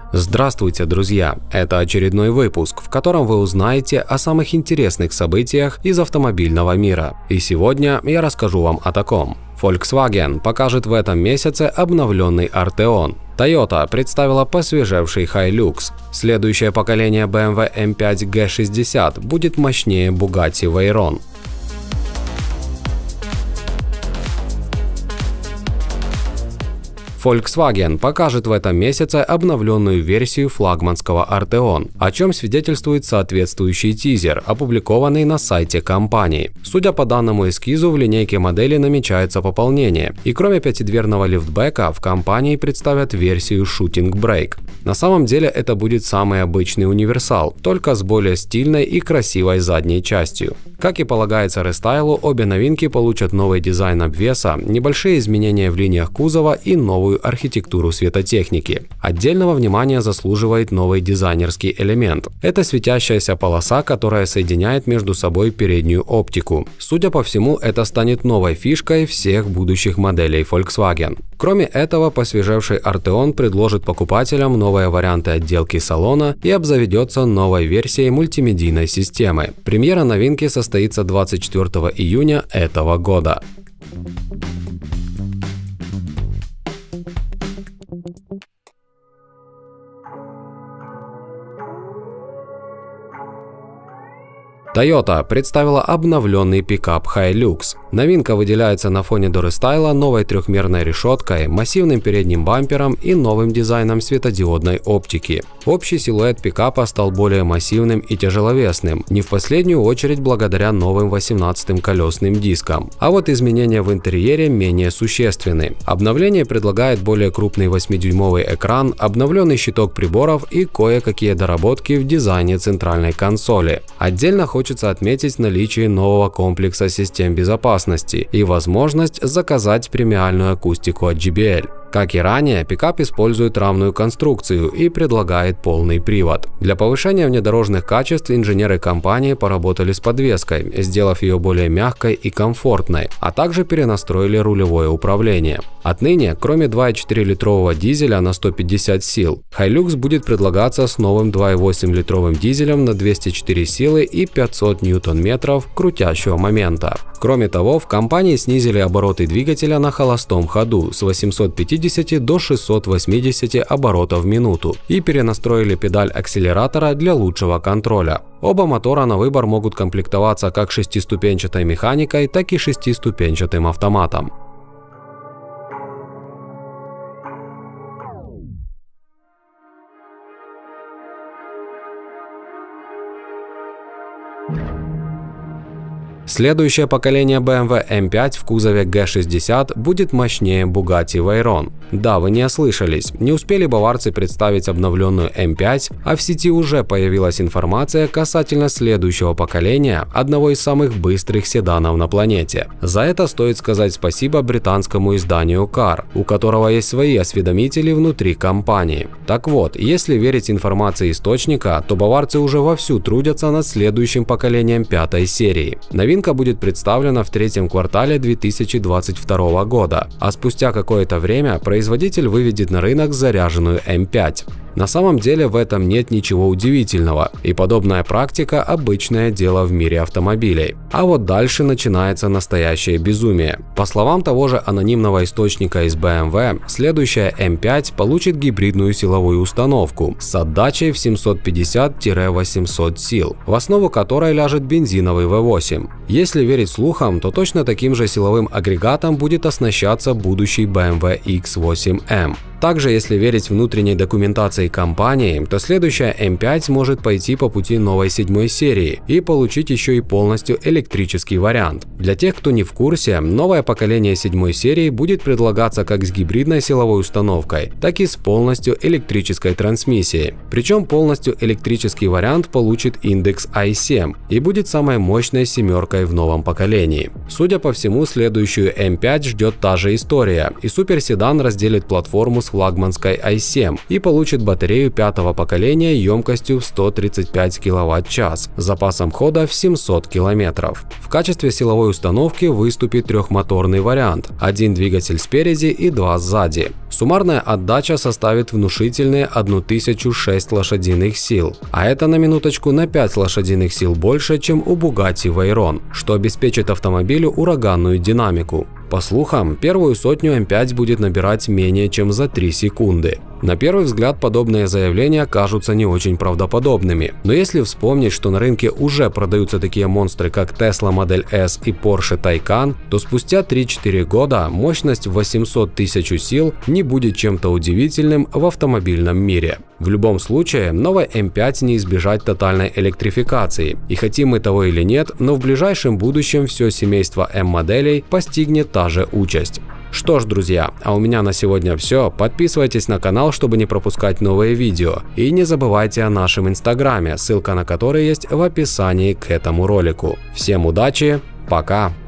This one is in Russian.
Здравствуйте, друзья! Это очередной выпуск, в котором вы узнаете о самых интересных событиях из автомобильного мира. И сегодня я расскажу вам о таком. Volkswagen покажет в этом месяце обновленный Arteon. Toyota представила посвежевший Hilux. Следующее поколение BMW M5 G60 будет мощнее Bugatti Veyron. Volkswagen покажет в этом месяце обновленную версию флагманского Arteon, о чем свидетельствует соответствующий тизер, опубликованный на сайте компании. Судя по данному эскизу, в линейке модели намечается пополнение, и кроме пятидверного лифтбека в компании представят версию Shooting Brake. На самом деле это будет самый обычный универсал, только с более стильной и красивой задней частью. Как и полагается рестайлу, обе новинки получат новый дизайн обвеса, небольшие изменения в линиях кузова и новую архитектуру светотехники. Отдельного внимания заслуживает новый дизайнерский элемент. Это светящаяся полоса, которая соединяет между собой переднюю оптику. Судя по всему, это станет новой фишкой всех будущих моделей Volkswagen. Кроме этого, посвежевший Arteon предложит покупателям новые варианты отделки салона и обзаведется новой версией мультимедийной системы. Премьера новинки состоится 24 июня этого года. Toyota представила обновленный пикап Hilux. Новинка выделяется на фоне дорестайла новой трехмерной решеткой, массивным передним бампером и новым дизайном светодиодной оптики. Общий силуэт пикапа стал более массивным и тяжеловесным, не в последнюю очередь благодаря новым 18-м колесным дискам. А вот изменения в интерьере менее существенны. Обновление предлагает более крупный 8-дюймовый экран, обновленный щиток приборов и кое-какие доработки в дизайне центральной консоли. Отдельно хочется отметить наличие нового комплекса систем безопасности и возможность заказать премиальную акустику от JBL. Как и ранее, пикап использует рамную конструкцию и предлагает полный привод. Для повышения внедорожных качеств инженеры компании поработали с подвеской, сделав ее более мягкой и комфортной, а также перенастроили рулевое управление. Отныне, кроме 2,4-литрового дизеля на 150 сил, Hilux будет предлагаться с новым 2,8-литровым дизелем на 204 силы и 500 ньютон-метров крутящего момента. Кроме того, в компании снизили обороты двигателя на холостом ходу с 850 до 680 оборотов в минуту и перенастроили педаль акселератора для лучшего контроля. Оба мотора на выбор могут комплектоваться как шестиступенчатой механикой, так и шестиступенчатым автоматом. Следующее поколение BMW M5 в кузове G60 будет мощнее Bugatti Veyron. Да, вы не ослышались, не успели баварцы представить обновленную M5, а в сети уже появилась информация касательно следующего поколения одного из самых быстрых седанов на планете. За это стоит сказать спасибо британскому изданию Car, у которого есть свои осведомители внутри компании. Так вот, если верить информации источника, то баварцы уже вовсю трудятся над следующим поколением пятой серии. Новинка будет представлена в третьем квартале 2022 года, а спустя какое-то время производитель выведет на рынок заряженную M5. На самом деле в этом нет ничего удивительного, и подобная практика – обычное дело в мире автомобилей. А вот дальше начинается настоящее безумие. По словам того же анонимного источника из BMW, следующая M5 получит гибридную силовую установку с отдачей в 750-800 сил, в основу которой ляжет бензиновый V8. Если верить слухам, то точно таким же силовым агрегатом будет оснащаться будущий BMW X8M. Также, если верить внутренней документации компании, то следующая M5 может пойти по пути новой 7 серии и получить еще и полностью электрический вариант. Для тех, кто не в курсе, новое поколение 7 серии будет предлагаться как с гибридной силовой установкой, так и с полностью электрической трансмиссией. Причем полностью электрический вариант получит индекс i7 и будет самой мощной семеркой только и в новом поколении. Судя по всему, следующую М5 ждет та же история, и суперседан разделит платформу с флагманской i7 и получит батарею 5-го поколения емкостью в 135 кВт-час, с запасом хода в 700 км. В качестве силовой установки выступит трехмоторный вариант, один двигатель спереди и два сзади. Суммарная отдача составит внушительные 1006 лошадиных сил, а это на минуточку на 5 лошадиных сил больше, чем у Bugatti Veyron, что обеспечит автомобилю ураганную динамику. По слухам, первую сотню М5 будет набирать менее чем за 3 секунды. На первый взгляд подобные заявления кажутся не очень правдоподобными, но если вспомнить, что на рынке уже продаются такие монстры, как Tesla Model S и Porsche Taycan, то спустя 3-4 года мощность в 800 тысяч сил не будет чем-то удивительным в автомобильном мире. В любом случае, новой М5 не избежать тотальной электрификации, и хотим мы того или нет, но в ближайшем будущем все семейство М-моделей постигнет та же участь. Что ж, друзья, а у меня на сегодня все. Подписывайтесь на канал, чтобы не пропускать новые видео. И не забывайте о нашем инстаграме, ссылка на который есть в описании к этому ролику. Всем удачи, пока!